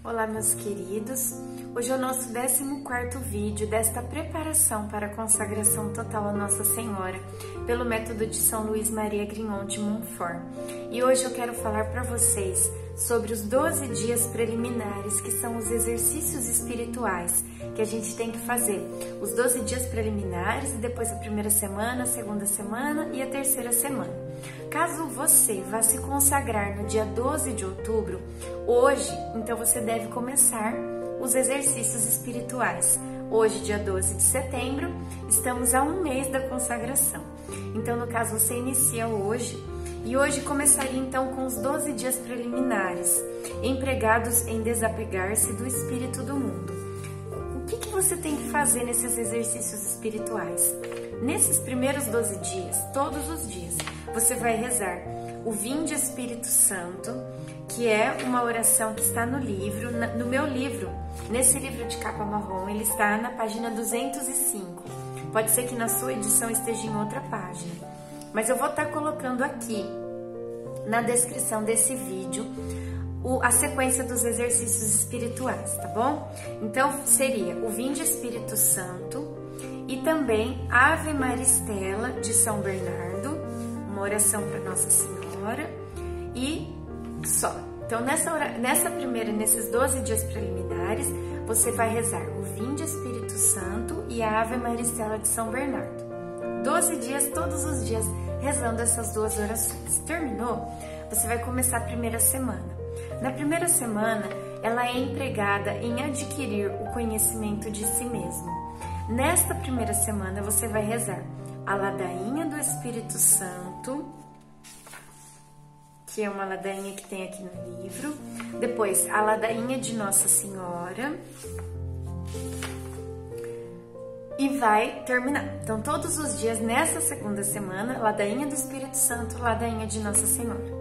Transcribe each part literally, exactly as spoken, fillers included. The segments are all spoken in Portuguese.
Olá, meus queridos! Hoje é o nosso décimo quarto vídeo desta preparação para a consagração total a Nossa Senhora pelo método de São Luís Maria Grignon de Montfort. E hoje eu quero falar para vocês sobre os doze dias preliminares, que são os exercícios espirituais que a gente tem que fazer. Os doze dias preliminares e depois a primeira semana, a segunda semana e a terceira semana. Caso você vá se consagrar no dia doze de outubro, hoje, então você deve começar os exercícios espirituais. Hoje, dia doze de setembro, estamos a um mês da consagração. Então, no caso, você inicia hoje, e hoje começaria então com os doze dias preliminares, empregados em desapegar-se do espírito do mundo. O que, que você tem que fazer nesses exercícios espirituais? Nesses primeiros doze dias, todos os dias, você vai rezar o Vinde Espírito Santo, que é uma oração que está no livro, no meu livro, nesse livro de capa marrom, ele está na página duzentos e cinco. Pode ser que na sua edição esteja em outra página, mas eu vou estar colocando aqui na descrição desse vídeo a sequência dos exercícios espirituais, tá bom? Então seria o Vinde Espírito Santo e também Ave Maristela de São Bernardo, uma oração para Nossa Senhora e só. Então nessa, hora, nessa primeira, nesses doze dias preliminares, você vai rezar o Vinde Espírito Santo e a Ave Maristela de São Bernardo. doze dias, todos os dias, rezando essas duas orações. Terminou? Você vai começar a primeira semana. Na primeira semana, ela é empregada em adquirir o conhecimento de si mesmo. Nesta primeira semana, você vai rezar a ladainha do Espírito Santo, que é uma ladainha que tem aqui no livro. Depois, a ladainha de Nossa Senhora. E vai terminar. Então, todos os dias, nessa segunda semana, ladainha do Espírito Santo, ladainha de Nossa Senhora.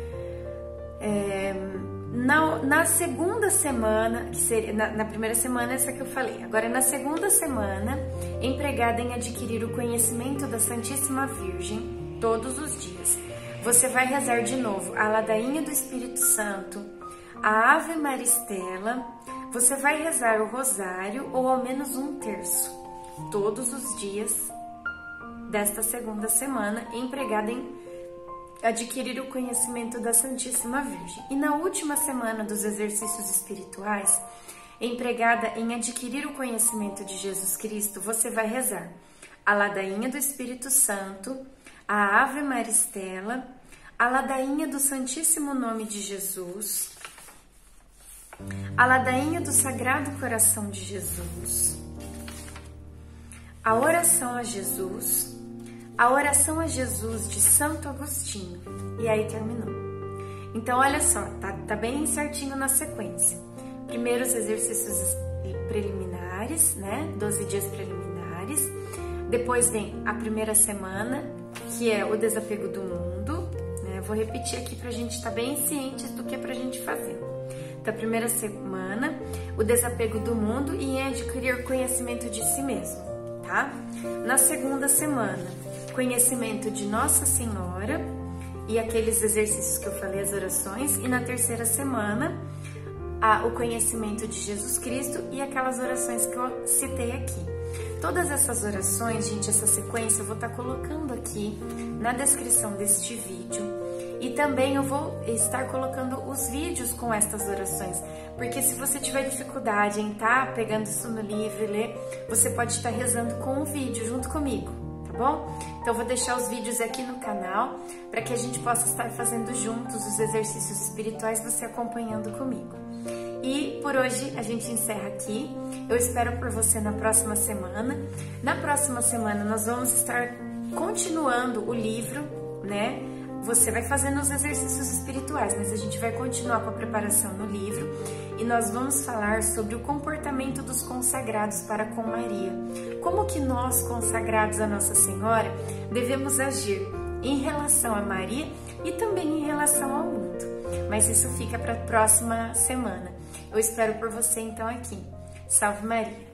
É, na, na segunda semana, que seria, na, na primeira semana essa que eu falei, agora na segunda semana, empregada em adquirir o conhecimento da Santíssima Virgem, todos os dias. Você vai rezar de novo a ladainha do Espírito Santo, a Ave Maristela, você vai rezar o rosário ou ao menos um terço, todos os dias desta segunda semana, empregada em adquirir o conhecimento da Santíssima Virgem. E na última semana dos exercícios espirituais, empregada em adquirir o conhecimento de Jesus Cristo, você vai rezar a ladainha do Espírito Santo, a Ave Maristela, a ladainha do Santíssimo Nome de Jesus, a ladainha do Sagrado Coração de Jesus, a oração a Jesus, a oração a Jesus de Santo Agostinho. E aí terminou. Então, olha só, tá, tá bem certinho na sequência. Primeiro os exercícios preliminares, né? doze dias preliminares. Depois vem a primeira semana, que é o desapego do mundo, né? Vou repetir aqui pra gente estar bem cientes do que é pra gente fazer. Então, a primeira semana, o desapego do mundo e em adquirir conhecimento de si mesmo, tá? Na segunda semana, conhecimento de Nossa Senhora e aqueles exercícios que eu falei, as orações. E na terceira semana, a, o conhecimento de Jesus Cristo e aquelas orações que eu citei aqui. Todas essas orações, gente, essa sequência, eu vou estar colocando aqui na descrição deste vídeo. E também eu vou estar colocando os vídeos com estas orações, porque se você tiver dificuldade em estar pegando isso no livro e ler, você pode estar rezando com o vídeo junto comigo, tá bom? Então eu vou deixar os vídeos aqui no canal para que a gente possa estar fazendo juntos os exercícios espirituais, você acompanhando comigo. E por hoje a gente encerra aqui. Eu espero por você na próxima semana. Na próxima semana nós vamos estar continuando o livro, né? Você vai fazendo os exercícios espirituais, mas a gente vai continuar com a preparação no livro e nós vamos falar sobre o comportamento dos consagrados para com Maria. Como que nós, consagrados a Nossa Senhora, devemos agir em relação a Maria e também em relação ao mundo. Mas isso fica para a próxima semana. Eu espero por você então aqui. Salve Maria!